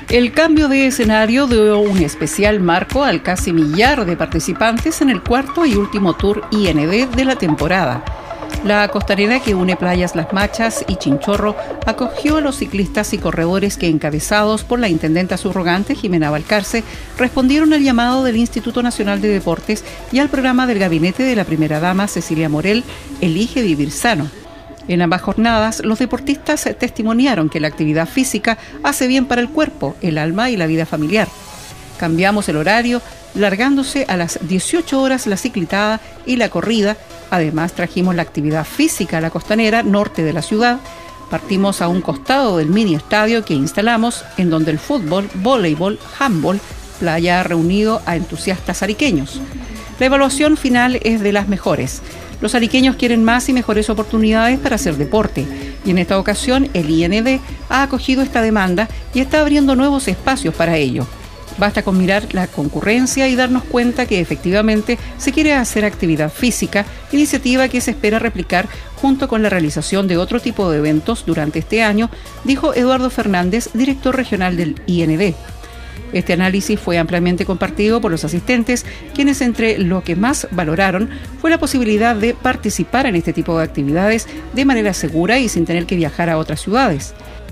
El cambio de escenario dio un especial marco al casi millar de participantes en el cuarto y último Tour IND de la temporada. La costanera, que une playas Las Machas y Chinchorro, acogió a los ciclistas y corredores que, encabezados por la intendenta subrogante Jimena Valcarce, respondieron al llamado del Instituto Nacional de Deportes y al programa del gabinete de la primera dama Cecilia Morel, Elige Vivir Sano. En ambas jornadas, los deportistas testimoniaron que la actividad física hace bien para el cuerpo, el alma y la vida familiar. Cambiamos el horario, largándose a las 18 horas la ciclitada y la corrida. Además, trajimos la actividad física a la costanera norte de la ciudad. Partimos a un costado del mini estadio que instalamos, en donde el fútbol, voleibol, handball, playa ha reunido a entusiastas ariqueños. La evaluación final es de las mejores. Los ariqueños quieren más y mejores oportunidades para hacer deporte, y en esta ocasión el IND ha acogido esta demanda y está abriendo nuevos espacios para ello. Basta con mirar la concurrencia y darnos cuenta que efectivamente se quiere hacer actividad física, iniciativa que se espera replicar junto con la realización de otro tipo de eventos durante este año, dijo Eduardo Fernández, director regional del IND. Este análisis fue ampliamente compartido por los asistentes, quienes entre lo que más valoraron fue la posibilidad de participar en este tipo de actividades de manera segura y sin tener que viajar a otras ciudades.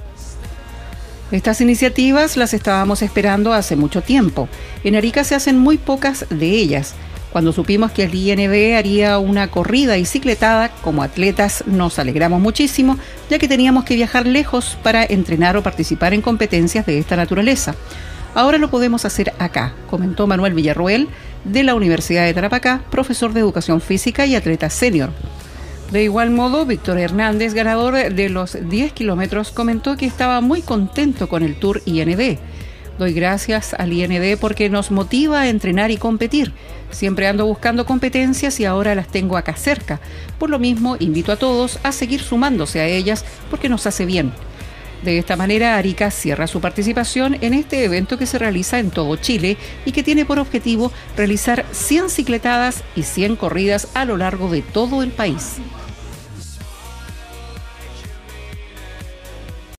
Estas iniciativas las estábamos esperando hace mucho tiempo. En Arica se hacen muy pocas de ellas. Cuando supimos que el IND haría una corrida y cicletada, como atletas nos alegramos muchísimo, ya que teníamos que viajar lejos para entrenar o participar en competencias de esta naturaleza. Ahora lo podemos hacer acá, comentó Manuel Villarroel, de la Universidad de Tarapacá, profesor de Educación Física y atleta senior. De igual modo, Víctor Hernández, ganador de los 10 kilómetros, comentó que estaba muy contento con el Tour IND. Doy gracias al IND porque nos motiva a entrenar y competir. Siempre ando buscando competencias y ahora las tengo acá cerca. Por lo mismo, invito a todos a seguir sumándose a ellas porque nos hace bien. De esta manera, Arica cierra su participación en este evento que se realiza en todo Chile y que tiene por objetivo realizar 100 cicletadas y 100 corridas a lo largo de todo el país.